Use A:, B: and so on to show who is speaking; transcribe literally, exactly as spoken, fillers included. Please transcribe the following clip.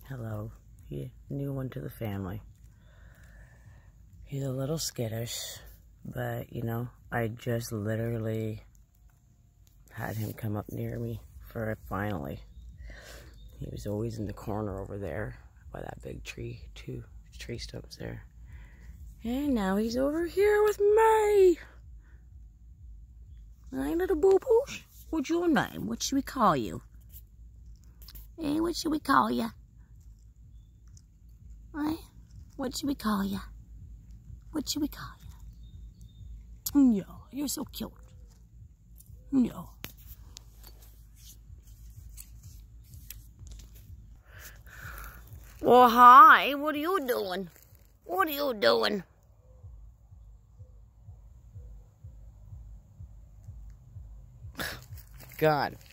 A: Hello. He's a new one to the family. He's a little skittish, but, you know, I just literally had him come up near me for it finally. He was always in the corner over there by that big tree, two tree stumps there. And now he's over here with me. Hey, little boo-boos. What's your name? What should we call you? Hey, what should we call you? Hey, what should we call you? What should we call you? No, you're so cute. No. Well, hi. What are you doing? What are you doing? God.